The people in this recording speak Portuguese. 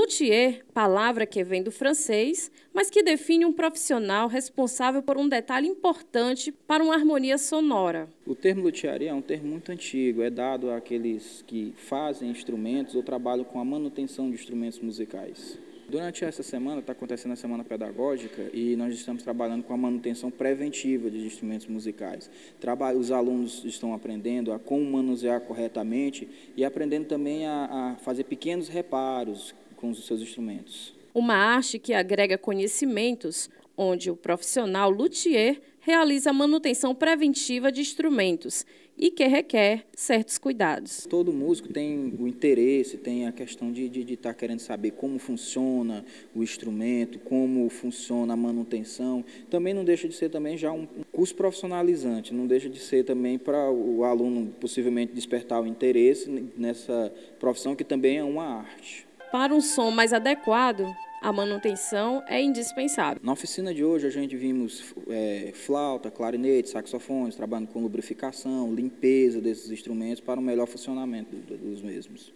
Luthier, palavra que vem do francês, mas que define um profissional responsável por um detalhe importante para uma harmonia sonora. O termo luthiaria é um termo muito antigo, é dado àqueles que fazem instrumentos ou trabalham com a manutenção de instrumentos musicais. Durante essa semana, está acontecendo a Semana Pedagógica e nós estamos trabalhando com a manutenção preventiva de instrumentos musicais. Os alunos estão aprendendo a como manusear corretamente e aprendendo também a fazer pequenos reparos com os seus instrumentos. Uma arte que agrega conhecimentos, onde o profissional luthier realiza a manutenção preventiva de instrumentos e que requer certos cuidados. Todo músico tem o interesse, tem a questão de estar querendo saber como funciona o instrumento, como funciona a manutenção. Também não deixa de ser também já um curso profissionalizante, não deixa de ser também para o aluno possivelmente despertar o interesse nessa profissão que também é uma arte. Para um som mais adequado, a manutenção é indispensável. Na oficina de hoje, a gente vimos flauta, clarinete, saxofones, trabalhando com lubrificação, limpeza desses instrumentos para um melhor funcionamento dos mesmos.